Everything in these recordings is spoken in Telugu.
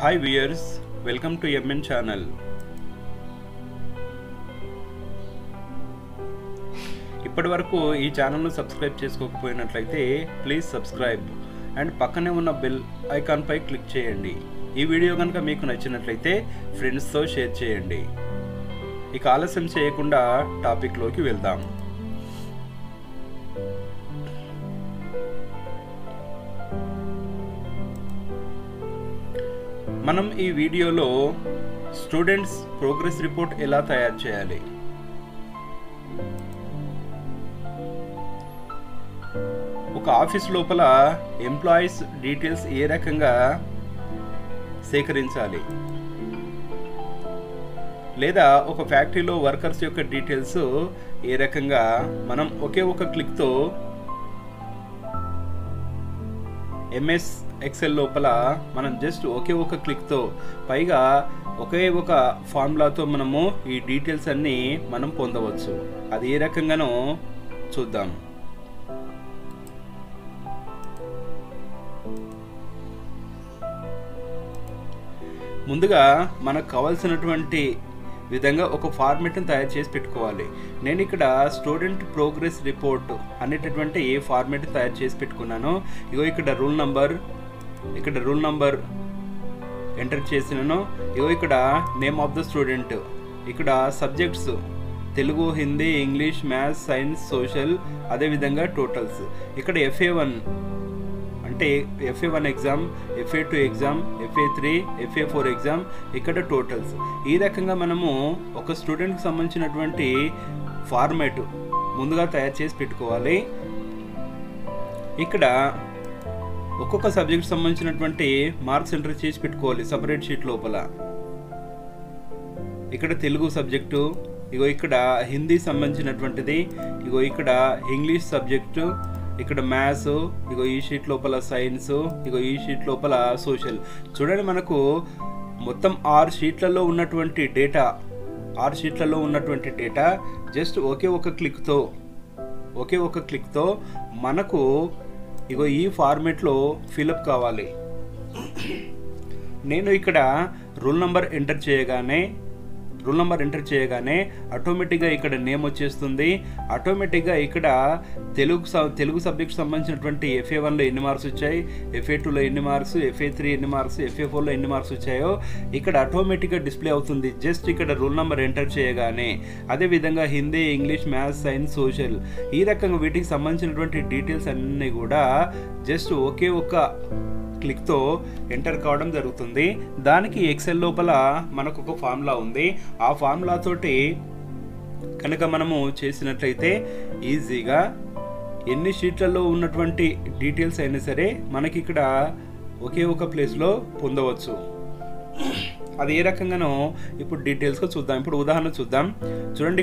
Hi viewers, welcome to MN channel. ఇప్పటి వరకు ఈ ఛానల్ను సబ్స్క్రైబ్ చేసుకోకపోయినట్లయితే ప్లీజ్ సబ్స్క్రైబ్ అండ్ పక్కనే ఉన్న బెల్ ఐకాన్పై క్లిక్ చేయండి. ఈ వీడియో కనుక మీకు నచ్చినట్లయితే ఫ్రెండ్స్తో షేర్ చేయండి. ఇక ఆలస్యం చేయకుండా టాపిక్లోకి వెళ్దాం. మనం ఈ వీడియోలో స్టూడెంట్స్ ప్రోగ్రెస్ రిపోర్ట్ ఎలా తయారు చేయాలి, ఒక ఆఫీస్ లోపల ఎంప్లాయీస్ డీటెయిల్స్ ఏ రకంగా సేకరించాలి, లేదా ఒక ఫ్యాక్టరీలో వర్కర్స్ యొక్క డీటెయిల్స్ ఏ రకంగా మనం ఒకే ఒక క్లిక్తో ఎంఎస్ ఎక్సెల్ లోపల మనం జస్ట్ ఒకే ఒక క్లిక్తో పైగా ఒకే ఒక ఫార్ములాతో మనము ఈ డీటెయిల్స్ అన్నీ మనం పొందవచ్చు. అది ఏ రకంగానో చూద్దాం. ముందుగా మనకు కావాల్సినటువంటి విధంగా ఒక ఫార్మెట్ని తయారు చేసి పెట్టుకోవాలి. నేను ఇక్కడ స్టూడెంట్ ప్రోగ్రెస్ రిపోర్ట్ అనేటటువంటి ఏ ఫార్మెట్ తయారు చేసి పెట్టుకున్నానో, ఇగో ఇక్కడ రూల్ నంబర్ ఎంటర్ చేసినాను. ఇగో ఇక్కడ నేమ్ ఆఫ్ ద స్టూడెంట్, ఇక్కడ subjects Telugu, Hindi, English, maths, science, social, అదేవిధంగా టోటల్స్. ఇక్కడ FA1 అంటే FA1 exam, FA2 exam, FA3, FA4 exam, ఇక్కడ టోటల్స్. ఈ రకంగా మనము ఒక స్టూడెంట్కి సంబంధించినటువంటి ఫార్మాట్ ముందుగా తయారు చేసి పెట్టుకోవాలి. ఇక్కడ ఒక్కొక్క సబ్జెక్ట్ సంబంధించినటువంటి మార్క్స్ ఎంటర్ చేసి పెట్టుకోవాలి సపరేట్ షీట్ లోపల. ఇక్కడ తెలుగు సబ్జెక్టు, ఇగో ఇక్కడ హిందీ సంబంధించినటువంటిది, ఇగో ఇక్కడ ఇంగ్లీష్ సబ్జెక్టు, ఇక్కడ మ్యాథ్స్, ఇగో ఈ షీట్ లోపల సైన్స్, ఇగో ఈ షీట్ లోపల సోషల్. చూడండి, మనకు మొత్తం 6 షీట్లలో ఉన్నటువంటి డేటా జస్ట్ ఒకే ఒక క్లిక్తో మనకు ఇగో ఈ ఫార్మేట్లో ఫిలప్ కావాలి. నేను ఇక్కడ రూల్ నెంబర్ ఎంటర్ చేయగానే ఆటోమేటిక్గా ఇక్కడ నేమ్ వచ్చేస్తుంది. ఆటోమేటిక్గా ఇక్కడ తెలుగు సబ్జెక్ట్ సంబంధించినటువంటి FA1లో ఎన్ని మార్క్స్ వచ్చాయి, FA2లో ఎన్ని మార్క్స్, FA3 ఎన్ని మార్క్స్, FA4లో ఎన్ని మార్క్స్ వచ్చాయో ఇక్కడ ఆటోమేటిక్గా డిస్ప్లే అవుతుంది జస్ట్ ఇక్కడ రూల్ నెంబర్ ఎంటర్ చేయగానే. అదేవిధంగా Hindi, English, maths, science, social, ఈ రకంగా వీటికి సంబంధించినటువంటి డీటెయిల్స్ అన్నీ కూడా జస్ట్ ఒకే ఒక క్లిక్తో ఎంటర్ కావడం జరుగుతుంది. దానికి ఎక్సెల్ లోపల మనకు ఒక ఫార్ములా ఉంది. ఆ ఫార్ములా తోటి కనుక మనము చేసినట్లయితే ఈజీగా ఎన్ని షీట్లలో ఉన్నటువంటి డీటెయిల్స్ అయినా సరే మనకి ఇక్కడ ఒకే ఒక ప్లేస్లో పొందవచ్చు. అది ఏ రకంగానో ఇప్పుడు డీటెయిల్స్గా చూద్దాం. ఇప్పుడు ఉదాహరణ చూద్దాం. చూడండి,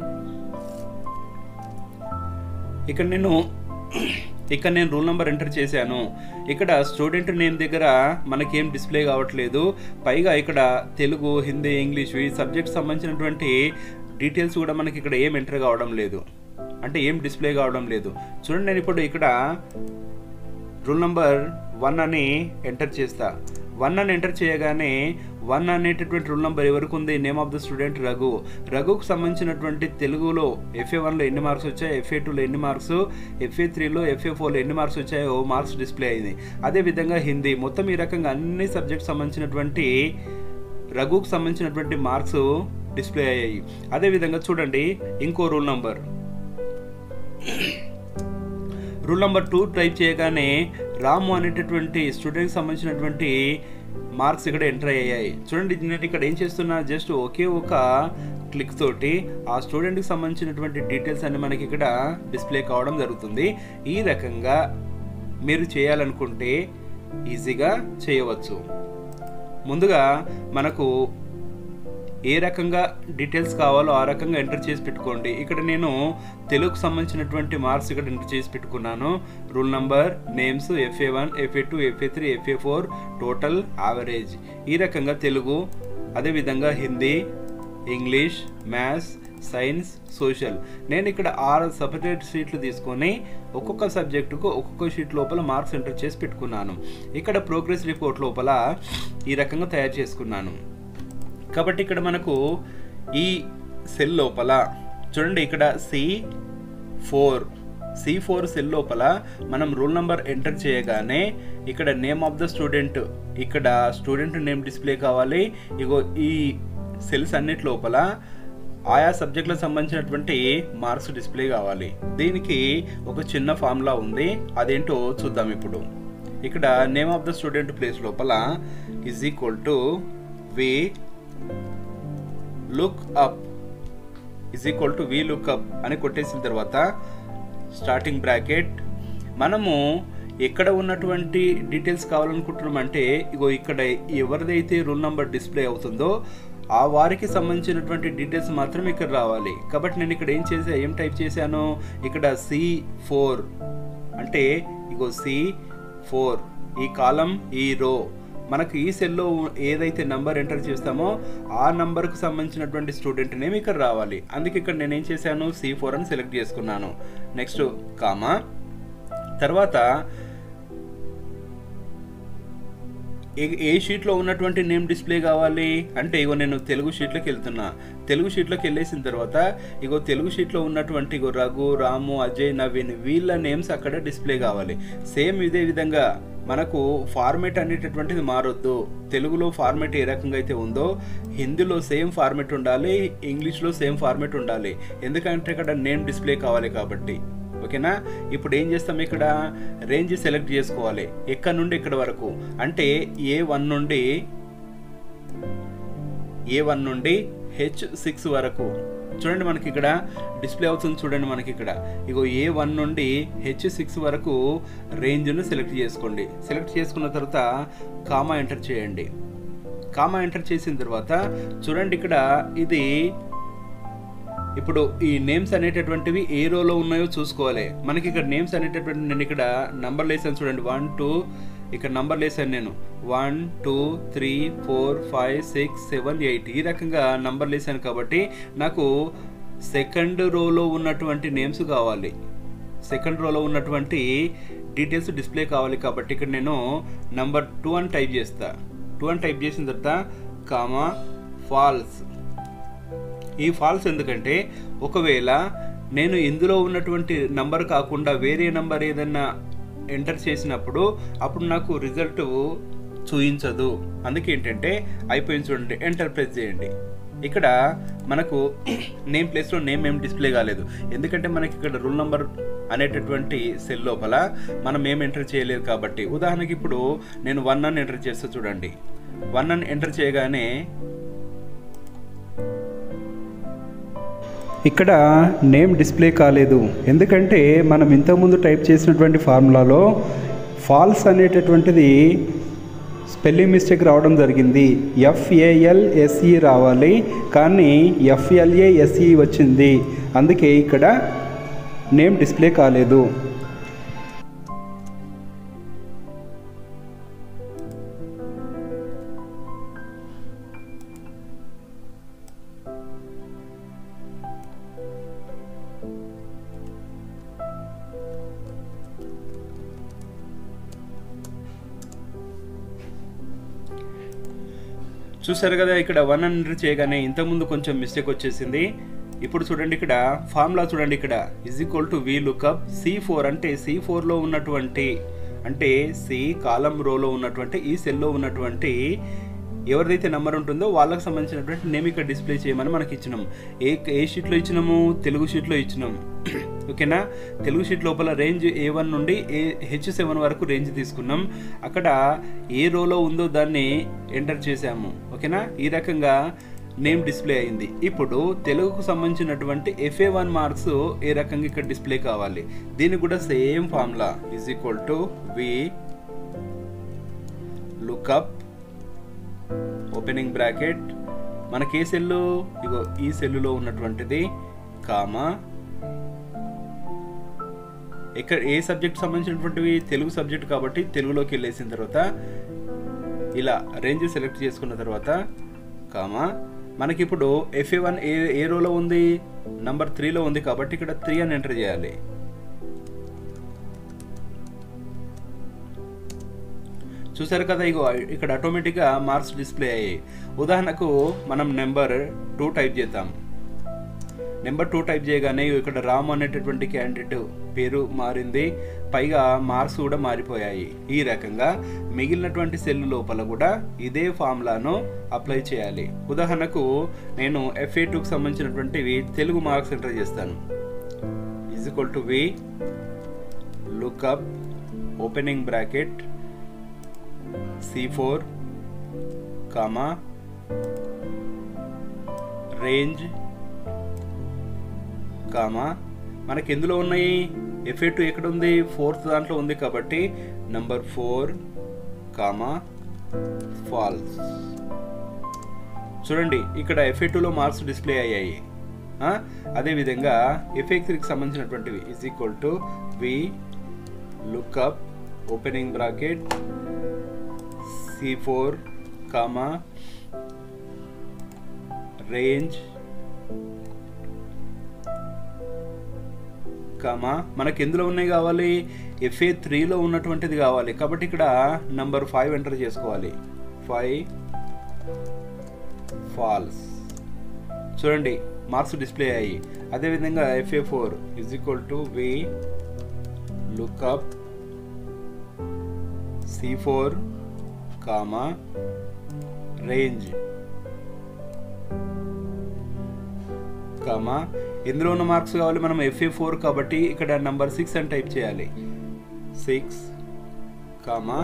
ఇక్కడ నేను రూల్ నెంబర్ ఎంటర్ చేశాను. ఇక్కడ స్టూడెంట్ నేమ్ దగ్గర మనకేం డిస్ప్లే కావట్లేదు. పైగా ఇక్కడ తెలుగు, హిందీ, ఇంగ్లీష్ ఈ సబ్జెక్ట్ సంబంధించినటువంటి డీటెయిల్స్ కూడా మనకి ఇక్కడ ఏం ఎంటర్ కావడం లేదు, అంటే ఏం డిస్ప్లే కావడం లేదు. చూడండి, నేను ఇప్పుడు ఇక్కడ రూల్ నెంబర్ 1 అని ఎంటర్ చేస్తా. 1 అని ఎంటర్ చేయగానే 1 అనేటటువంటి రూల్ నెంబర్ ఎవరికి ఉంది, నేమ్ ఆఫ్ ద స్టూడెంట్ రఘుకు సంబంధించినటువంటి తెలుగులో FA1లో ఎన్ని మార్క్స్ వచ్చాయి, FA2లో ఎన్ని మార్క్స్, FA3లో, FA4లో ఎన్ని మార్క్స్ వచ్చాయో మార్క్స్ డిస్ప్లే అయింది. అదేవిధంగా హిందీ, మొత్తం ఈ రకంగా అన్ని సబ్జెక్ట్ సంబంధించినటువంటి రఘుకు సంబంధించినటువంటి మార్క్స్ డిస్ప్లే అయ్యాయి. అదేవిధంగా చూడండి, ఇంకో రూల్ నెంబర్ 2 టైప్ చేయగానే రాము అనేటటువంటి స్టూడెంట్కి సంబంధించినటువంటి మార్క్స్ ఇక్కడ ఎంటర్ అయ్యాయి. చూడండి, నేను ఇక్కడ ఏం చేస్తున్నా, జస్ట్ ఒకే ఒక క్లిక్ తోటి ఆ స్టూడెంట్కి సంబంధించినటువంటి డీటెయిల్స్ అన్ని మనకి ఇక్కడ డిస్ప్లే కావడం జరుగుతుంది. ఈ రకంగా మీరు చేయాలనుకుంటే ఈజీగా చేయవచ్చు. ముందుగా మనకు ఏ రకంగా డీటెయిల్స్ కావాలో ఆ రకంగా ఎంటర్ చేసి పెట్టుకోండి. ఇక్కడ నేను తెలుగుకు సంబంధించినటువంటి మార్క్స్ ఇక్కడ ఎంటర్ చేసి పెట్టుకున్నాను. Roll number, names, FA1, FA2, FA3, FA4, total, average. ఈ రకంగా తెలుగు, అదేవిధంగా Hindi, English, maths, science, social. నేను ఇక్కడ 6 సపరేట్ షీట్లు తీసుకొని ఒక్కొక్క సబ్జెక్టుకు ఒక్కొక్క షీట్ లోపల మార్క్స్ ఎంటర్ చేసి పెట్టుకున్నాను. ఇక్కడ ప్రోగ్రెస్ రిపోర్ట్ లోపల ఈ రకంగా తయారు చేసుకున్నాను. కాబట్టి ఇక్కడ మనకు ఈ సెల్ లోపల చూడండి, ఇక్కడ C4 సెల్ లోపల మనం రోల్ నెంబర్ ఎంటర్ చేయగానే ఇక్కడ నేమ్ ఆఫ్ ద స్టూడెంట్, ఇక్కడ స్టూడెంట్ నేమ్ డిస్ప్లే కావాలి. ఇగో ఈ సెల్స్ అన్నిటి లోపల ఆయా సబ్జెక్టులకు సంబంధించినటువంటి మార్క్స్ డిస్ప్లే కావాలి. దీనికి ఒక చిన్న ఫార్ములా ఉంది, అదేంటో చూద్దాం ఇప్పుడు. ఇక్కడ name of the student place లోపల is equal to V look up అని కొట్టేసిన తర్వాత స్టార్టింగ్ బ్రాకెట్, మనము ఎక్కడ ఉన్నటువంటి డీటెయిల్స్ కావాలనుకుంటున్నామంటే ఇగో ఇక్కడ ఎవరిదైతే రోల్ నెంబర్ డిస్ప్లే అవుతుందో ఆ వారికి సంబంధించినటువంటి డీటెయిల్స్ మాత్రం ఇక్కడ రావాలి. కాబట్టి నేను ఇక్కడ ఏం టైప్ చేశాను, ఇక్కడ C4 అంటే ఇగో C4 ఈ కాలం ఈ రో, మనకు ఈ సెల్లో ఏదైతే నంబర్ ఎంటర్ చేస్తామో ఆ నంబర్కు సంబంధించినటువంటి స్టూడెంట్ నేమ్ ఇక్కడ రావాలి. అందుకే ఇక్కడ నేను ఏం చేశాను, C4 అని సెలెక్ట్ చేసుకున్నాను. నెక్స్ట్ కామా, తర్వాత ఏ షీట్లో ఉన్నటువంటి నేమ్ డిస్ప్లే కావాలి అంటే ఇగో నేను తెలుగు షీట్లోకి వెళ్తున్నా. తెలుగు షీట్లోకి వెళ్ళేసిన తర్వాత ఇగో తెలుగు షీట్లో ఉన్నటువంటి ఇగో రఘు, రాము, అజయ్, నవీన్ వీళ్ళ నేమ్స్ అక్కడ డిస్ప్లే కావాలి. సేమ్ ఇదే విధంగా మనకు ఫార్మేట్ అనేటటువంటిది మారొద్దు. తెలుగులో ఫార్మేట్ ఏ రకంగా అయితే ఉందో హిందీలో సేమ్ ఫార్మేట్ ఉండాలి, ఇంగ్లీష్లో సేమ్ ఫార్మేట్ ఉండాలి. ఎందుకంటే ఇక్కడ నేమ్ డిస్ప్లే కావాలి కాబట్టి. ఓకేనా, ఇప్పుడు ఏం చేస్తాం, ఇక్కడ రేంజ్ సెలెక్ట్ చేసుకోవాలి. ఎక్కడ నుండి ఇక్కడ వరకు అంటే A1 నుండి H6 వరకు. చూడండి మనకి ఇక్కడ డిస్ప్లే అవుతుంది. చూడండి మనకి ఇక్కడ ఇగో A1 నుండి H6 వరకు రేంజ్ను సెలెక్ట్ చేసుకోండి. సెలెక్ట్ చేసుకున్న తర్వాత కామా ఎంటర్ చేయండి. కామా ఎంటర్ చేసిన తర్వాత చూడండి ఇక్కడ ఇది ఇప్పుడు ఈ నేమ్స్ అనేటటువంటివి ఏ రోలో ఉన్నాయో చూసుకోవాలి. మనకి ఇక్కడ నేమ్స్ అనేటటువంటి నేను ఇక్కడ నంబర్లు వేసాను చూడండి, 1 2 ఇక్కడ నంబర్లు వేసాను నేను 1 2 3 4 5 6 7 8 ఈ రకంగా నంబర్లు వేసాను. కాబట్టి నాకు సెకండ్ రోలో ఉన్నటువంటి నేమ్స్ కావాలి, సెకండ్ రోలో ఉన్నటువంటి డీటెయిల్స్ డిస్ప్లే కావాలి. కాబట్టి ఇక్కడ నేను నంబర్ 2 అని టైప్ చేస్తా. 2 అని టైప్ చేసిన తర్వాత కామా ఫాల్స్. ఈ ఫాల్స్ ఎందుకంటే ఒకవేళ నేను ఇందులో ఉన్నటువంటి నంబర్ కాకుండా వేరే నంబర్ ఏదన్నా ఎంటర్ చేసినప్పుడు అప్పుడు నాకు రిజల్ట్ చూపించదు. అందుకే ఏంటంటే అయిపోయింది చూడండి, ఎంటర్ ప్రెస్ చేయండి. ఇక్కడ మనకు నేమ్ ప్లేస్లో నేమ్ ఏం డిస్ప్లే కాలేదు, ఎందుకంటే మనకి ఇక్కడ రూల్ నంబర్ అనేటటువంటి సెల్ లోపల మనం ఏం ఎంటర్ చేయలేదు కాబట్టి. ఉదాహరణకి ఇప్పుడు నేను 1 అని ఎంటర్ చేస్తా చూడండి. 1 అని ఎంటర్ చేయగానే ఇక్కడ నేమ్ డిస్ప్లే కాలేదు, ఎందుకంటే మనం ఇంతకుముందు టైప్ చేసినటువంటి ఫార్ములాలో ఫాల్స్ అనేటటువంటిది స్పెల్లింగ్ మిస్టేక్ రావడం జరిగింది. FALSE రావాలి, కానీ FLASE వచ్చింది. అందుకే ఇక్కడ నేమ్ డిస్ప్లే కాలేదు. చూసారు కదా, ఇక్కడ 1 ఎంటర్ చేయగానే ఇంతకుముందు కొంచెం మిస్టేక్ వచ్చేసింది. ఇప్పుడు చూడండి ఇక్కడ ఫార్ములా చూడండి, ఇక్కడ is equal to V lookup C4 అంటే C4లో ఉన్నటువంటి అంటే C కాలం రోలో ఉన్నటువంటి ఈ సెల్లో ఉన్నటువంటి ఎవరిదైతే నెంబర్ ఉంటుందో వాళ్ళకి సంబంధించినటువంటి నేమ్ ఇక్కడ డిస్ప్లే చేయమని మనకి ఇచ్చినాం. ఏ షీట్లో ఇచ్చినాము, తెలుగు షీట్లో ఇచ్చినాం. ఓకేనా, తెలుగు షీట్ లోపల రేంజ్ A1 నుండి H7 వరకు రేంజ్ తీసుకున్నాం. అక్కడ ఏ రోలో ఉందో దాన్ని ఎంటర్ చేసాము. ఓకేనా, ఈ రకంగా నేమ్ డిస్ప్లే అయింది. ఇప్పుడు తెలుగుకు సంబంధించినటువంటి FA1 మార్క్స్ ఏ రకంగా ఇక్కడ డిస్ప్లే కావాలి, దీనికి కూడా same formula is equal to V lookup opening bracket, మనకి ఏ సెల్లు, ఇగో ఈ సెల్లులో ఉన్నటువంటిది కామా, ఇక్కడ ఏ సబ్జెక్ట్ సంబంధించినటువంటివి తెలుగు సబ్జెక్ట్ కాబట్టి తెలుగులోకి వెళ్ళేసిన తర్వాత ఇలా రేంజ్ సెలెక్ట్ చేసుకున్న తర్వాత కామా, మనకి ఇప్పుడు FA1 ఏ రోలో ఉంది, నంబర్ 3లో ఉంది కాబట్టి ఇక్కడ 3 అని ఎంటర్ చేయాలి. చూసారు కదా, ఇగో ఇక్కడ ఆటోమేటిక్గా మార్క్స్ డిస్ప్లే అయ్యాయి. ఉదాహరణకు మనం నెంబర్ 2 టైప్ చేద్దాం. నెంబర్ 2 టైప్ చేయగానే ఇక్కడ రాము అనేటటువంటి క్యాండిడేట్ పేరు మారింది, పైగా మార్క్స్ కూడా మారిపోయాయి. ఈ రకంగా మిగిలినటువంటి సెల్ లోపల కూడా ఇదే ఫార్ములాను అప్లై చేయాలి. ఉదాహరణకు నేను FA2కి సంబంధించినటువంటివి తెలుగు మార్క్స్ ఎంటర్ చేస్తాను. =V lookup opening bracket C4 comma range comma మనకి ఎందులో ఉన్నాయి, FA2 ఎక్కడ ఉంది, 4th దాంట్లో ఉంది కాబట్టి నంబర్ 4 కామా ఫాల్స్. చూడండి ఇక్కడ FA2లో మార్క్స్ డిస్ప్లే అయ్యాయి. అదేవిధంగా FA3కి సంబంధించినటువంటివి =V lookup opening bracket C4 comma range comma మనకి ఎందులో ఉన్నాయి కావాలి, FA3లో ఉన్నటువంటిది కావాలి కాబట్టి ఇక్కడ నంబర్ 5 ఎంటర్ చేసుకోవాలి. 5 ఫాల్స్. చూడండి మార్క్స్ డిస్ప్లే అయ్యాయి. అదేవిధంగా FA4 =V lookup C4 comma range comma ఇందులో ఉన్న మార్క్స్ కావాలి మనం FA4 కాబట్టి ఇక్కడ నంబర్ 6 అని టైప్ చేయాలి. 6 కామా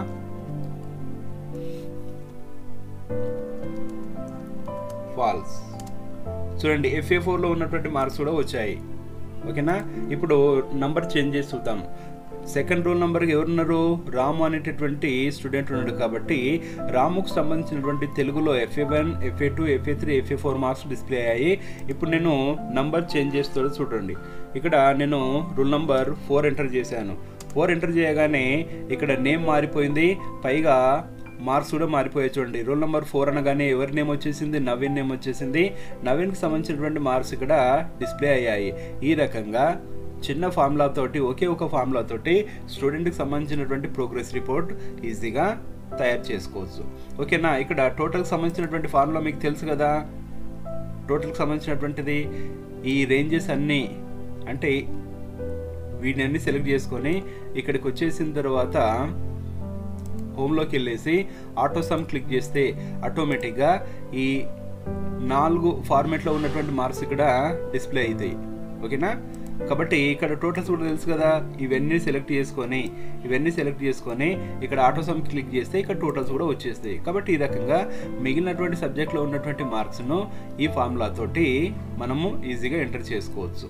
ఫాల్స్. చూడండి FA4లో ఉన్నటువంటి మార్క్స్ కూడా వచ్చాయి. ఓకేనా, ఇప్పుడు నంబర్ చేంజ్ చేసి చూద్దాం. సెకండ్ రోల్ నెంబర్కి ఎవరున్నారు, రాము అనేటటువంటి స్టూడెంట్ ఉన్నాడు కాబట్టి రాముకు సంబంధించినటువంటి తెలుగులో FA1 FA2 FA3 FA4 marks display అయ్యాయి. ఇప్పుడు నేను నంబర్ చేంజ్ చేస్తాడు చూడండి. ఇక్కడ నేను రూల్ నెంబర్ 4 ఎంటర్ చేశాను. 4 ఎంటర్ చేయగానే ఇక్కడ నేమ్ మారిపోయింది, పైగా మార్క్స్ కూడా మారిపోయాయి. చూడండి రోల్ నెంబర్ 4 అనగానే ఎవరి నేమ్ వచ్చేసింది, నవీన్ నేమ్ వచ్చేసింది. నవీన్కి సంబంధించినటువంటి మార్క్స్ ఇక్కడ డిస్ప్లే అయ్యాయి. ఈ రకంగా చిన్న ఫార్ములా తోటి, ఒకే ఒక ఫార్ములా తోటి స్టూడెంట్కి సంబంధించినటువంటి ప్రోగ్రెస్ రిపోర్ట్ ఈజీగా తయారు చేసుకోవచ్చు. ఓకేనా, ఇక్కడ టోటల్కి సంబంధించినటువంటి ఫార్ములా మీకు తెలుసు కదా. టోటల్కి సంబంధించినటువంటిది ఈ రేంజెస్ అన్నీ, అంటే వీటిని సెలెక్ట్ చేసుకొని ఇక్కడికి వచ్చేసిన తర్వాత హోమ్లోకి వెళ్ళేసి ఆటో సమ్ క్లిక్ చేస్తే ఆటోమేటిక్గా ఈ 4 ఫార్మేట్లో ఉన్నటువంటి మార్క్స్ ఇక్కడ డిస్ప్లే అవుతాయి. ఓకేనా, కాబట్టి ఇక్కడ టోటల్స్ కూడా తెలుసు కదా. ఇవన్నీ సెలెక్ట్ చేసుకొని ఇక్కడ ఆటో సమ్ క్లిక్ చేస్తే ఇక్కడ టోటల్స్ కూడా వచ్చేస్తాయి. కాబట్టి ఈ రకంగా మిగిలినటువంటి సబ్జెక్ట్లో ఉన్నటువంటి మార్క్స్ను ఈ ఫార్ములా తోటి మనము ఈజీగా ఎంటర్ చేసుకోవచ్చు.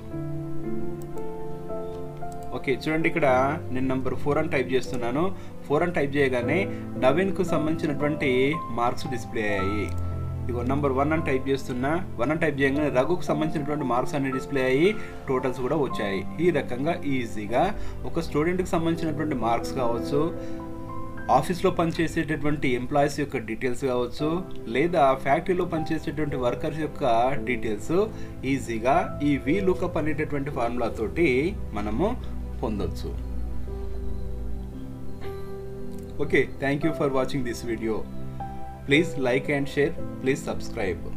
ఓకే, చూడండి ఇక్కడ నేను నంబర్ 4 అని టైప్ చేస్తున్నాను. 4 అని టైప్ చేయగానే నవీన్కు సంబంధించినటువంటి మార్క్స్ డిస్ప్లే అయ్యాయి. ఇగో నంబర్ 1 అని టైప్ చేస్తున్నా. 1 అని టైప్ చేయగానే రఘుకు సంబంధించినటువంటి మార్క్స్ అన్ని డిస్ప్లే అయ్యి టోటల్స్ కూడా వచ్చాయి. ఈ రకంగా ఈజీగా ఒక స్టూడెంట్కి సంబంధించినటువంటి మార్క్స్ కావచ్చు, ఆఫీస్లో పనిచేసేటటువంటి ఎంప్లాయీస్ యొక్క డీటెయిల్స్ కావచ్చు, లేదా ఫ్యాక్టరీలో పనిచేసేటువంటి వర్కర్స్ యొక్క డీటెయిల్స్ ఈజీగా ఈ V lookup అనేటటువంటి ఫార్ములా తోటి మనము పొందొచ్చు. Okay, thank you for watching this video. Please like and share. Please subscribe.